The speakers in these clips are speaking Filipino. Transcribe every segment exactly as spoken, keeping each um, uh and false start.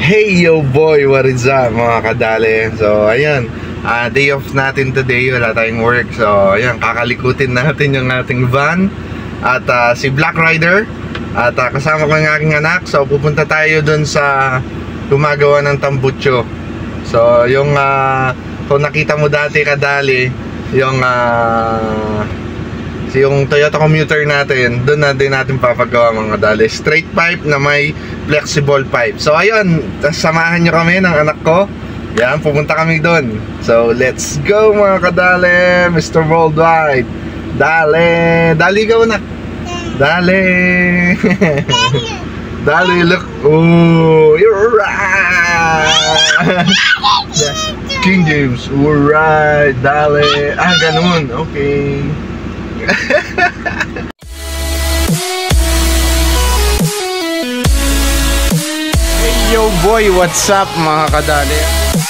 Hey yo boy, what is up mga kadali? So ayun, uh, day off natin today, wala tayong work. So ayun, kakalikutin natin yung ating van at uh, si Black Rider. At uh, kasama ko yung aking anak. So pupunta tayo dun sa gumagawa ng tambutso. So yung uh, kung nakita mo dati kadali, yung uh, yung Toyota Commuter natin, doon na din natin papagawa mga kadali. Straight pipe na may flexible pipe. So ayun, samahan nyo kami ng anak ko. Yan, pupunta kami doon. So let's go mga kadali, Mister Worldwide. Dale, dali ka na. Dale. Dale, look. Oh, you're right. King James, alright. Dale. Ah, ganun. Okay. Hey yo boy, what's up mga kadali?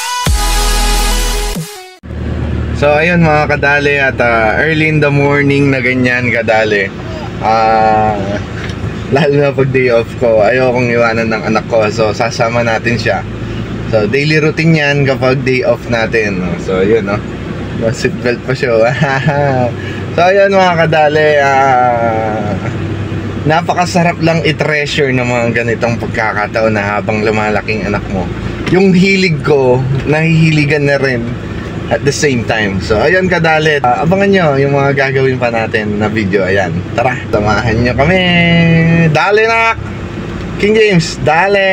So ayun mga kadali, at uh, early in the morning na ganyan kadali, uh, lalo na pag day off ko, ayokong iwanan ng anak ko. So sasama natin siya. So daily routine yan kapag day off natin. So yun, no, no seatbelt pa siya. So ayun mga kadali, uh, napakasarap lang i-treasure ng mga ganitong pagkakataon na habang lumalaking anak mo. Yung hilig ko, nahihiligan na rin at the same time. So ayun kadali, uh, abangan nyo yung mga gagawin pa natin na video. Ayan, tara, samahan nyo kami. Dali na King James, dali.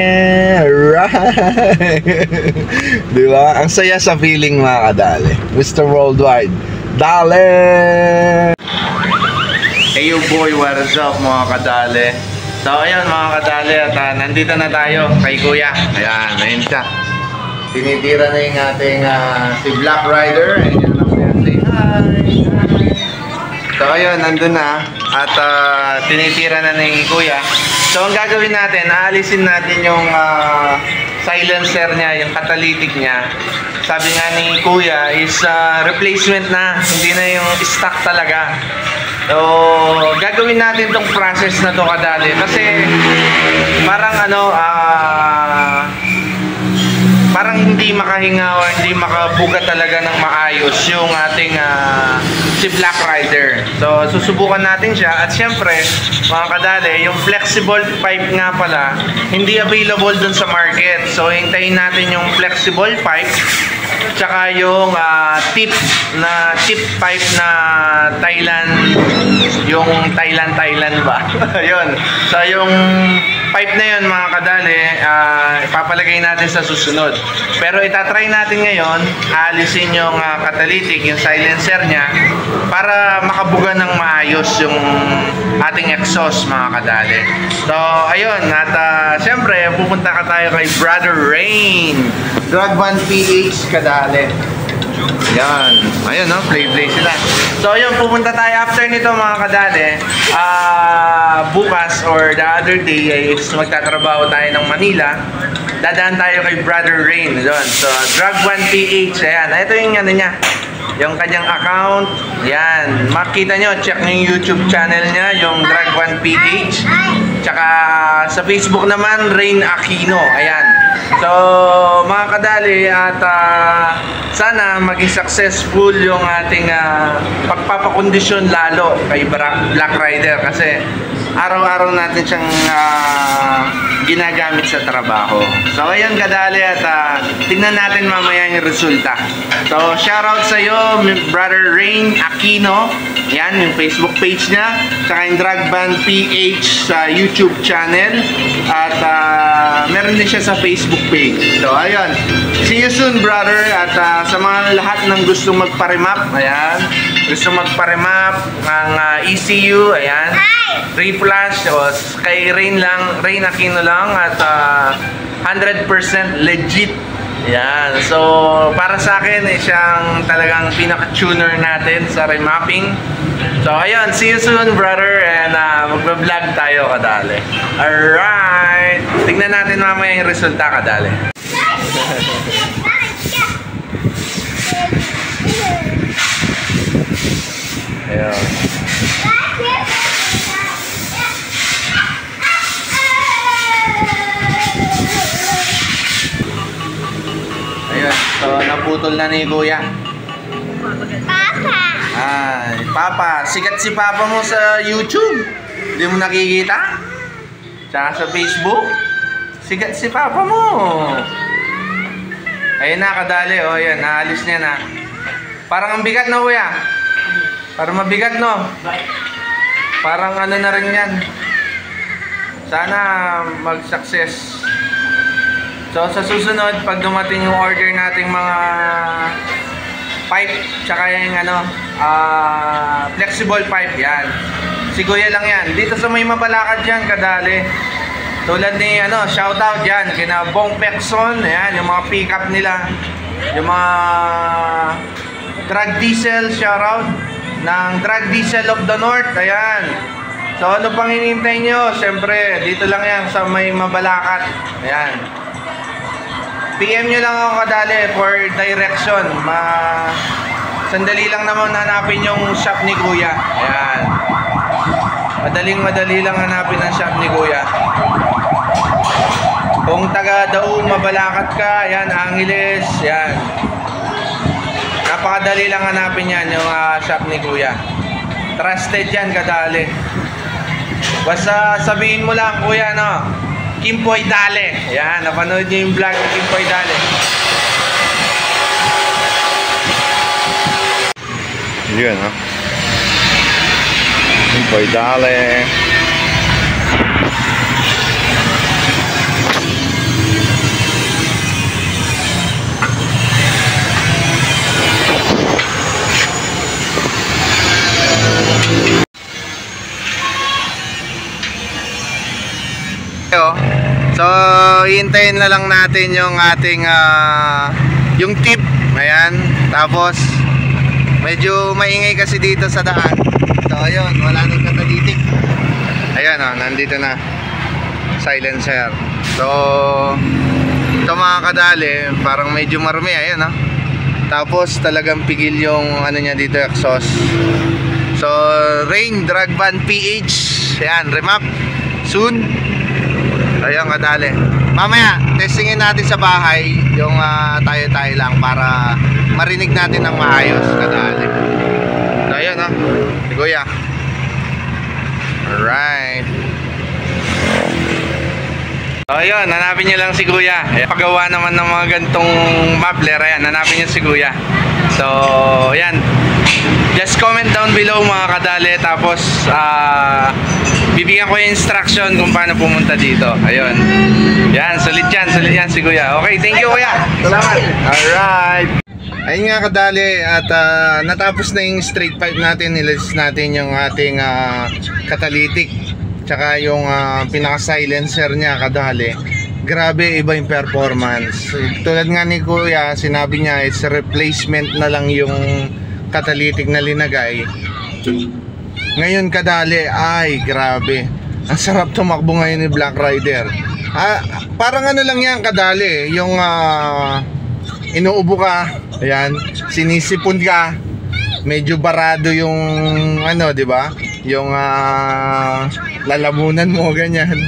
Right. Diba? Ang saya sa feeling mga kadali. Mister Worldwide, dali. Hey yo boy, what is up mga kadali? So ayun mga kadali, at uh, nandito na tayo kay kuya. Ayan, ayun siya. Tinitira na yung ating uh, si Black Rider. Ayan, say hi. So ayun, nandun na. At uh, tinitira na ni kuya. So ang gagawin natin, aalisin natin yung uh, silencer niya, yung catalytic niya. Sabi nga ni kuya is uh, replacement na, hindi na yung stock talaga. So gagawin natin tong process na to kadali, kasi parang ano, uh, parang hindi makahinga o hindi makabuga talaga ng maayos yung ating uh, si Black Rider. So susubukan natin siya. At syempre mga kadali, yung flexible pipe nga pala hindi available dun sa market. So hintayin natin yung flexible pipe tsaka yung uh, tip na tip pipe na Thailand, yung Thailand Thailand ba? Yun. So yung pipe na yun mga kadali, uh, ipapalagay natin sa susunod. Pero itatry natin ngayon, alisin yung uh, catalytic, yung silencer niya, para makabuga ng maayos yung ating exhaust mga kadali. So ayun, at uh, syempre pupunta ka tayo kay Brother Rain, Drag Van P H kadali. Yan, ayun no, play play sila. So ayun, pupunta tayo after nito mga kadali. Uh, bukas or the other day is magtatrabaho tayo ng Manila. Dadaan tayo kay Brother Rain doon. So Drag Van P H, ayan, ito yung ano niya, yung kanyang account. Yan, makita nyo, check nyo yung YouTube channel niya, yung Drag Van P H. Tsaka sa Facebook naman, Rain Aquino. Ayan. So mga kadali, at uh, sana maging successful yung ating uh, pagpapakondisyon lalo kay Black Rider, kasi araw-araw natin siyang uh, ginagamit sa trabaho. So ayun kadali, at uh, tingnan natin mamaya yung resulta. So shoutout sa iyo Brother Rain Aquino. Yan yung Facebook page niya, tsaka yung Drag Van P H sa YouTube channel, at uh, meron din siya sa Facebook page. So ayun, see you soon brother. At uh, sa mga lahat ng gustong magpa-remap, ayan, gusto magpa-remap ng uh, E C U, ayan, reflash, o kay Rain lang, Rain Aquino lang, at uh, one hundred percent legit. Yan, so para sa akin eh, siyang talagang pinaka-tuner natin sa remapping. So ayun, see you soon brother, and uh, magba-vlog tayo kadali. Alright, tingnan natin mamaya yung resulta kadali. Ayun. putol na ni Kuya? Papa! Ay, Papa. Sikat si Papa mo sa YouTube. Hindi mo nakikita? Tsaka sa Facebook. Sikat si Papa mo. Ayun na, kadali. O, yan. Naalis niya na. Parang ang bigat na, Kuya. Parang mabigat, no? Parang ano na rin yan. Sana mag-success. So, sa susunod, pag dumating yung order nating mga pipe, tsaka yung ano, uh, flexible pipe, yan. Si Kuya lang yan. Dito sa may mabalakad yan, kadali. Tulad ni, ano, shoutout yan, kina Bong Pekson, yan, yung mga pick-up nila. Yung mga drag diesel, shoutout, ng drag diesel of the north, ayan. So, ano pang hinihintay nyo? Siyempre, dito lang yan sa may mabalakat. Ayan. P M nyo lang ako kadali for direction. Ma Sandali lang naman hanapin yung shop ni Kuya. Ayan. Madaling madali lang hanapin ang shop ni Kuya. Kung taga Daum, Mabalakat ka, ayan, Angeles, ayan. Napakadali lang hanapin yan yung uh, shop ni Kuya. Trusted yan kadali. Basta sabihin mo lang, Kuya, no? Kimpoy Dale. Ayan, napanood niyo yung vlog ng Kimpoy Dale. Yun, ha? Kimpoy Dale. So, hintayin na lang natin yung ating uh, yung tip. Ayan. Tapos medyo maingay kasi dito sa daan. So, ayun, wala nang katalitik. Ayan, oh, nandito na silencer. So, ito mga kadali, parang medyo marumi. Ayan, oh. Tapos talagang pigil yung ano niya dito, exhaust. So, Rain Drag Van P H. Ayan, remap soon. Ayan kadali. Mamaya, testingin natin sa bahay yung tayo-tayo uh, lang para marinig natin ng maayos kadali. So, ayan, ha. Si Kuya. Alright. So, ayun, hanapin nyo lang si Kuya. Ayan, paggawa naman ng mga gantong muffler. Ayan, hanapin nyo si Kuya. So, ayan. Just comment down below mga kadali. Tapos, ah... Uh, bibigyan ko yung instruction kung paano pumunta dito. Ayun. Yan, sulit yan, sulit yan si Kuya. Okay, thank you Kuya. Salamat. Alright. Ayun nga kadali at uh, natapos na yung straight pipe natin. Nilis natin yung ating uh, catalytic tsaka yung uh, pinaka-silencer niya kadali. Grabe, iba yung performance. Tulad nga ni Kuya, sinabi niya it's a replacement na lang yung catalytic na linagay. Ngayon kadali, ay grabe. Ang sarap tumakbo ngayon ni Black Rider. Ah, parang ano lang yan kadali, yung uh, inuubo ka, ayan, sinisipon ka, medyo barado yung ano, 'di ba? Yung uh, lalamunan mo ganyan.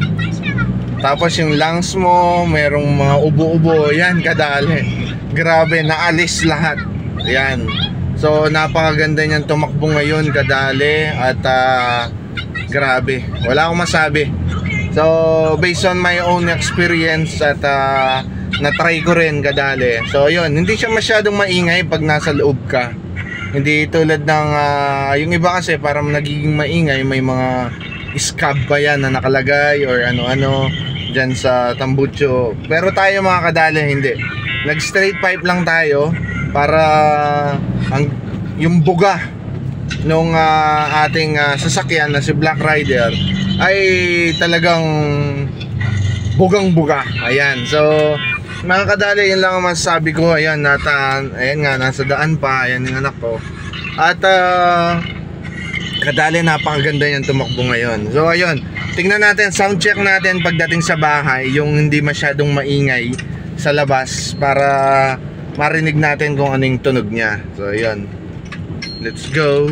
Tapos yung lungs mo, merong mga ubo-ubo, yan kadali. Grabe, naalis lahat. Ayan. So napakaganda niyan tumakbo ngayon kadali at uh, grabe, wala akong masabi. So based on my own experience at uh, na-try ko rin kadali. So yun, hindi siya masyadong maingay pag nasa loob ka. Hindi tulad ng uh, yung iba kasi parang nagiging maingay, may mga scab pa yan na nakalagay or ano-ano dyan sa tambucho. Pero tayo mga kadali hindi. Nag straight pipe lang tayo para ang yung buga nung uh, ating uh, sasakyan na si Black Rider ay talagang bugang-buga. Ayan. So mga kadali, yun lang ang masasabi ko. Ayan, nata, ayan nga, nasa daan pa. Ayan yung anak ko. At uh, kadali, napakaganda niyan tumakbo ngayon. So ayun, tingnan natin, sound check natin pagdating sa bahay, yung hindi masyadong maingay sa labas para marinig natin kung anong tunog niya. So ayun, let's go.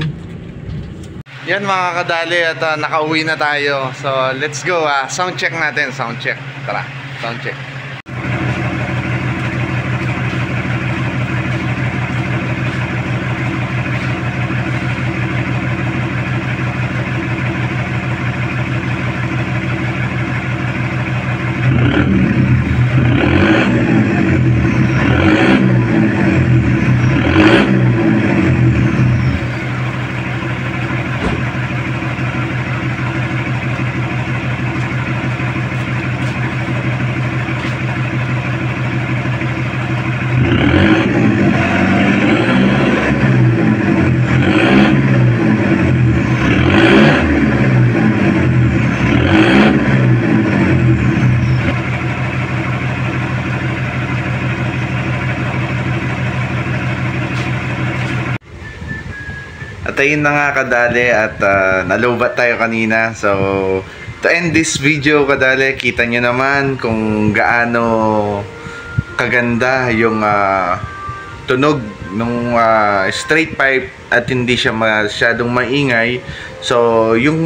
Yan mga kadali, at uh, nakauwi na tayo. So let's go, uh, sound check natin. Sound check, tara, sound check. At ayun na nga kadali at uh, nalubat tayo kanina. So, to end this video kadali, kita nyo naman kung gaano kaganda yung uh, tunog ng uh, straight pipe at hindi siya masyadong maingay. So, yung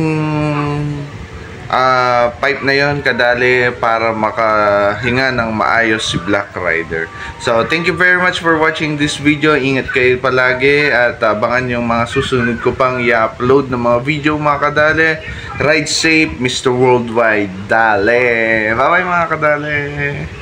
Uh, pipe na yon kadali para makahinga ng maayos si Black Rider. So thank you very much for watching this video. Ingat kayo palagi at abangan yung mga susunod ko pang i-upload ng mga video mga kadali. Ride safe, Mister Worldwide. Dale! Bye bye mga kadali!